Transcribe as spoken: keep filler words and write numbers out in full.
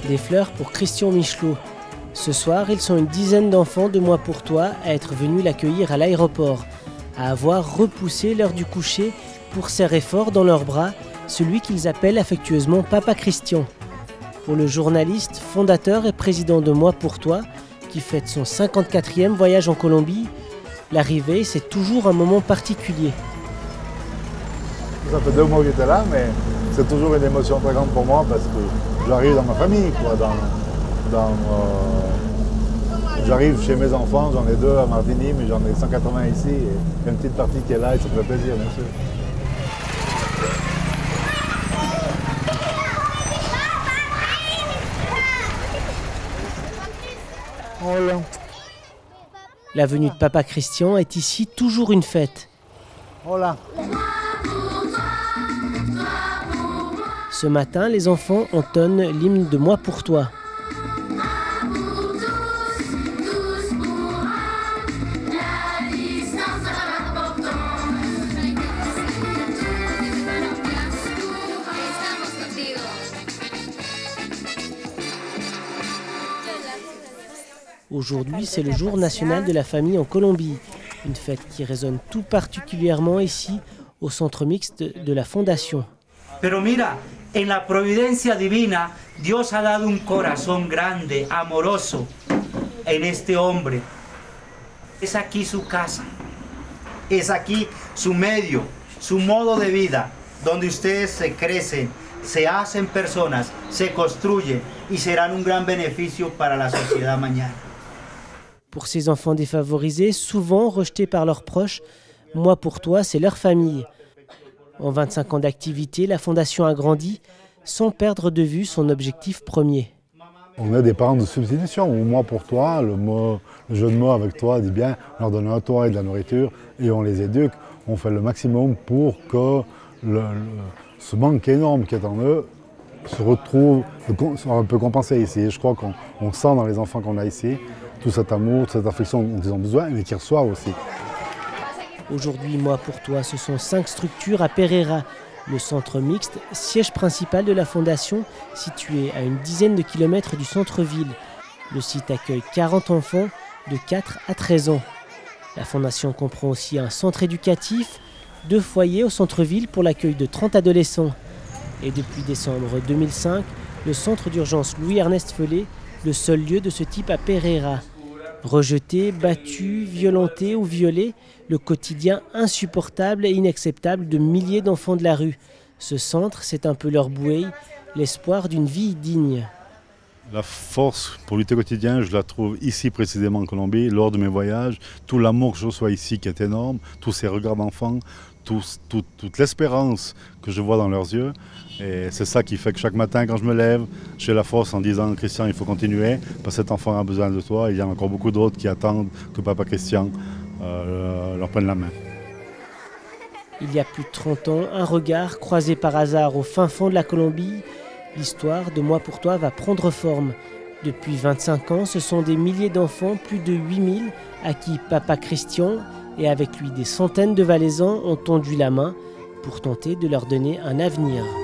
Des fleurs pour Christian Michelot. Ce soir, ils sont une dizaine d'enfants de Moi pour toi à être venus l'accueillir à l'aéroport, à avoir repoussé l'heure du coucher pour serrer fort dans leurs bras celui qu'ils appellent affectueusement Papa Christian. Pour le journaliste, fondateur et président de Moi pour toi, qui fête son cinquante-quatrième voyage en Colombie, l'arrivée, c'est toujours un moment particulier. Ça fait deux mois que j'étais là, mais c'est toujours une émotion très grande pour moi parce que j'arrive dans ma famille, quoi, dans, dans, euh, j'arrive chez mes enfants, j'en ai deux à Martigny, mais j'en ai cent quatre-vingts ici, et il y a une petite partie qui est là et ça me fait plaisir, bien sûr. Voilà. La venue de Papa Christian est ici toujours une fête. Voilà. Ce matin, les enfants entonnent l'hymne de Moi pour toi. Aujourd'hui, c'est le jour national de la famille en Colombie. Une fête qui résonne tout particulièrement ici, au centre mixte de la Fondation. Pero mira, en la providencia divina, Dios ha dado un corazón grande, amoroso, en este hombre. Es aquí su casa, es aquí su medio, su modo de vida, donde ustedes se crecen, se hacen personas, se construyen y serán un gran beneficio para la sociedad mañana. Pour ces enfants défavorisés, souvent rejetés par leurs proches, Moi pour toi, c'est leur famille. En vingt-cinq ans d'activité, la Fondation a grandi sans perdre de vue son objectif premier. On est des parents de substitution, ou Moi pour toi, le, mot, le jeu de mots avec toi dit bien, on leur donne un toit et de la nourriture et on les éduque. On fait le maximum pour que le, le, ce manque énorme qui est en eux se retrouve, soit un peu compensé ici. Et je crois qu'on sent dans les enfants qu'on a ici tout cet amour, toute cette affection dont ils ont besoin, mais qu'ils reçoivent aussi. Aujourd'hui, Moi pour toi, ce sont cinq structures à Pereira, le centre mixte, siège principal de la Fondation, situé à une dizaine de kilomètres du centre-ville. Le site accueille quarante enfants de quatre à treize ans. La Fondation comprend aussi un centre éducatif, deux foyers au centre-ville pour l'accueil de trente adolescents. Et depuis décembre deux mille cinq, le centre d'urgence Louis-Ernest Felet, le seul lieu de ce type à Pereira. Rejetés, battus, violentés ou violés, le quotidien insupportable et inacceptable de milliers d'enfants de la rue. Ce centre, c'est un peu leur bouée, l'espoir d'une vie digne. La force pour lutter au quotidien, je la trouve ici précisément en Colombie, lors de mes voyages. Tout l'amour que je reçois ici qui est énorme, tous ces regards d'enfants, tout, tout, toute l'espérance que je vois dans leurs yeux. Et c'est ça qui fait que chaque matin, quand je me lève, j'ai la force en disant « Christian, il faut continuer, parce que cet enfant a besoin de toi. » Il y a encore beaucoup d'autres qui attendent que Papa Christian euh, leur prenne la main. Il y a plus de trente ans, un regard croisé par hasard au fin fond de la Colombie, l'histoire de Moi pour toi va prendre forme. Depuis vingt-cinq ans, ce sont des milliers d'enfants, plus de huit mille, à qui Papa Christian et avec lui des centaines de Valaisans ont tendu la main pour tenter de leur donner un avenir.